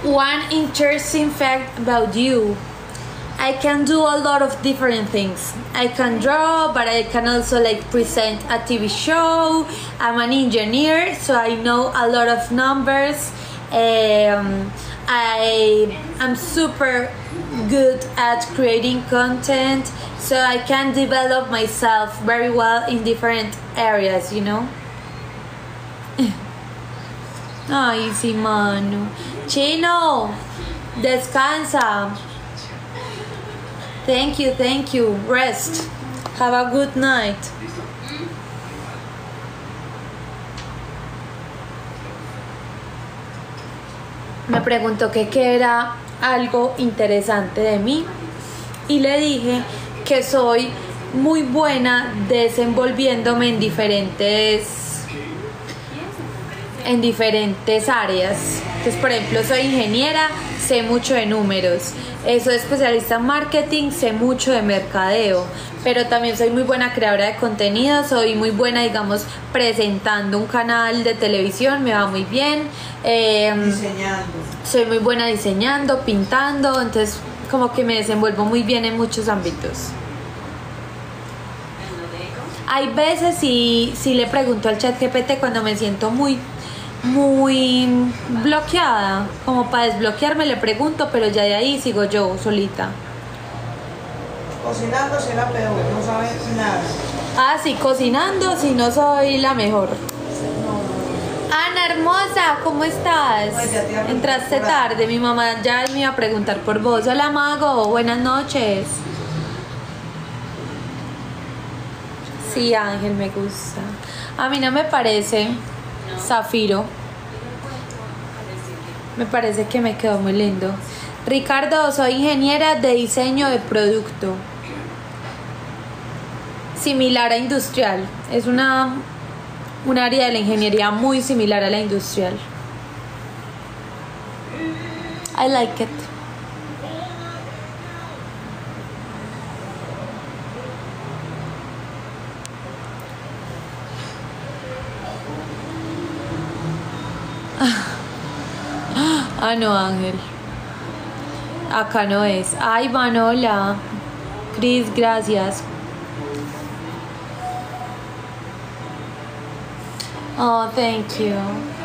One interesting fact about you. I can do a lot of different things. I can draw, but I can also like present a TV show. I'm an engineer, so I know a lot of numbers. I am super good at creating content, so I can develop myself very well in different areas, you know. Ay, sí, mano. Chino, descansa. Thank you. Rest. Have a good night. Me preguntó que qué era algo interesante de mí y le dije que soy muy buena desenvolviéndome en diferentes áreas. Entonces, por ejemplo, soy ingeniera, sé mucho de números. Soy especialista en marketing, sé mucho de mercadeo, pero también soy muy buena creadora de contenido, soy muy buena, digamos, presentando un canal de televisión, me va muy bien. Diseñando. Soy muy buena diseñando, pintando, entonces como que me desenvuelvo muy bien en muchos ámbitos. Hay veces sí le pregunto al ChatGPT cuando me siento muy bloqueada, como para desbloquearme le pregunto, pero ya de ahí sigo yo solita. Cocinando soy la peor, no sabes nada. Ah, sí, cocinando sí no soy la mejor. Ana hermosa, ¿cómo estás? Entraste tarde, mi mamá ya me iba a preguntar por vos. Hola Mago, buenas noches. Sí, Ángel, me gusta. A mí no me parece zafiro. Me parece que me quedó muy lindo. Ricardo, soy ingeniera de diseño de producto. Similar a industrial. Es un área de la ingeniería muy similar a la industrial. I like it. Ah, no, Ángel. Acá no es. Ay, Manola. Cris, gracias. Oh, thank you.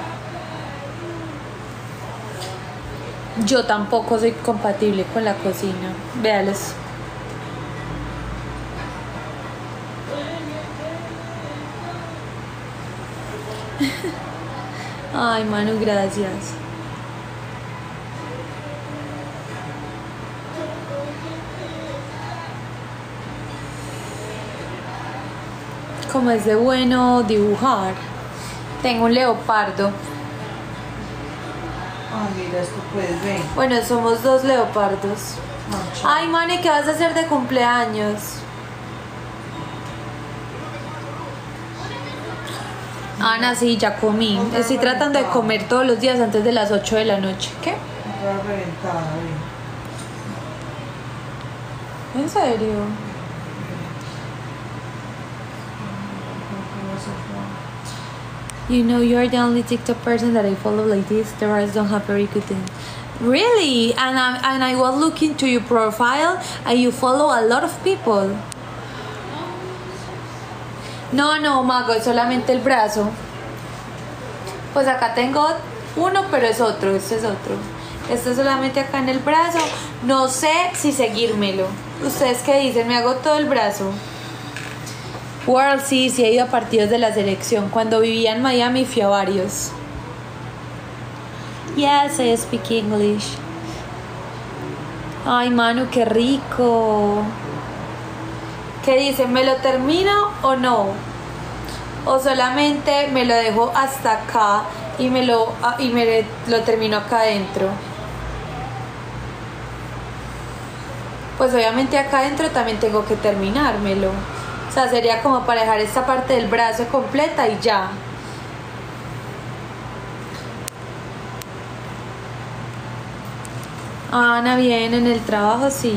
Yo tampoco soy compatible con la cocina. Véalos. Ay, Manu, gracias. Como es de bueno dibujar. Tengo un leopardo. Ah, mira, esto puedes ver. Bueno, somos dos leopardos. Ay, Mane, ¿qué vas a hacer de cumpleaños? Ana, sí, ya comí. Estoy tratando de comer todos los días antes de las 8 de la noche. ¿Qué? Otra reventada, ¿En serio? You know, you're the only TikTok person that I follow like this. The rest don't have very good things. Really? And I was looking to your profile and you follow a lot of people. No, Mago, es solamente el brazo. Pues acá tengo uno, pero es otro. Este es otro. Este es solamente acá en el brazo. No sé si seguírmelo. ¿Ustedes qué dicen? ¿Me hago todo el brazo? World, sí he ido a partidos de la selección. Cuando vivía en Miami fui a varios. Yes, I speak English. Ay, Manu, qué rico. ¿Qué dicen? ¿Me lo termino o no? ¿O solamente me lo dejo hasta acá y me lo termino acá adentro? Pues obviamente acá adentro también tengo que terminármelo. O sea, sería como para dejar esta parte del brazo completa y ya. Ana, bien, en el trabajo sí.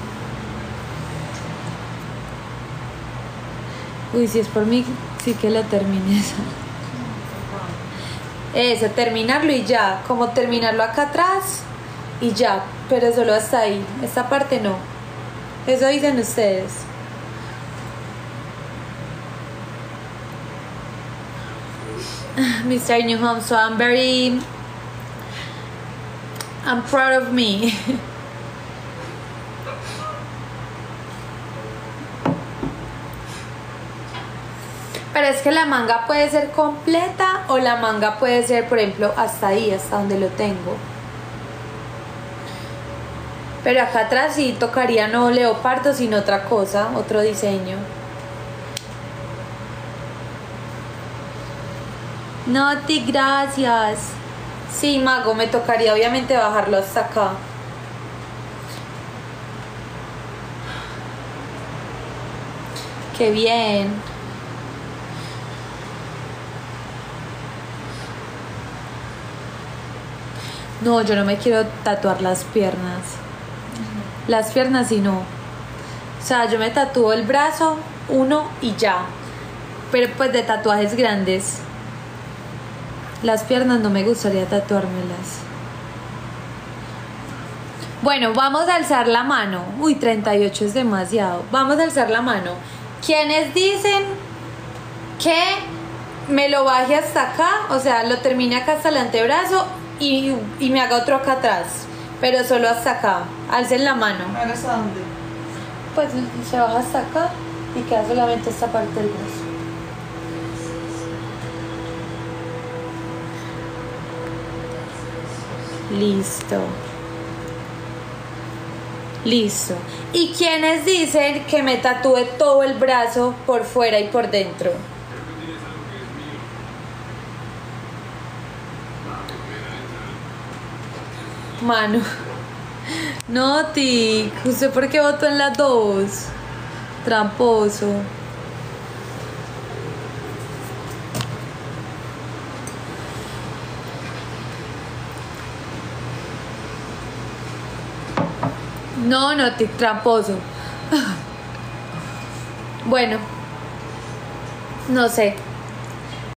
Uy, si es por mí, sí que lo termines. Eso, terminarlo y ya. Como terminarlo acá atrás y ya, pero solo hasta ahí. Esta parte no. Eso dicen ustedes. Mr. New Home, so I'm proud of me. Pero es que la manga puede ser completa o la manga puede ser, por ejemplo, hasta ahí, hasta donde lo tengo. Pero acá atrás sí tocaría no leopardo, sino otra cosa, otro diseño. Noti, gracias. Sí, Mago, me tocaría obviamente bajarlo hasta acá. Qué bien. No, yo no me quiero tatuar las piernas. Las piernas sí no. O sea, yo me tatúo el brazo, uno y ya. Pero pues de tatuajes grandes. Las piernas no me gustaría tatuármelas. Bueno, vamos a alzar la mano. Uy, 38 es demasiado. Vamos a alzar la mano. ¿Quiénes dicen que me lo baje hasta acá? O sea, lo termine acá hasta el antebrazo y me haga otro acá atrás. Pero solo hasta acá. Alcen la mano. ¿Hasta dónde? Pues se baja hasta acá y queda solamente esta parte del brazo. Listo. Listo. ¿Y quiénes dicen que me tatúe todo el brazo por fuera y por dentro? Mano. No, Tic. ¿Usted por qué votó en las dos? Tramposo. No, no, Tic, tramposo. Bueno. No sé.